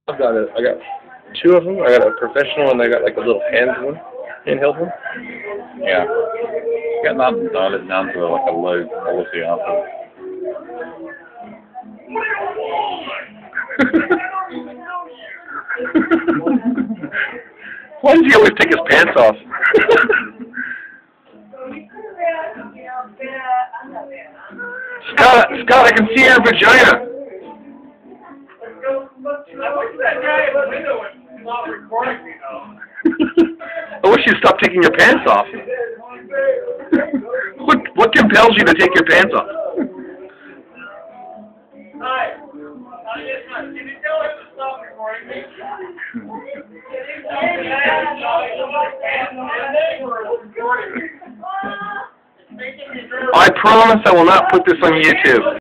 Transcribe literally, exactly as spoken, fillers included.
I've got a, I got two of them. I got a professional and I got like a little hand one, handheld one. Yeah. Got that dial it down to like a low quality after. Why does he always take his pants off? Scott, Scott, I can see your vagina. I wish that guy in the window was not recording me, though. I wish you'd stop taking your pants off. What, what compels you to take your pants off? Hi. Can you tell him to stop recording me? I promise I will not put this on YouTube.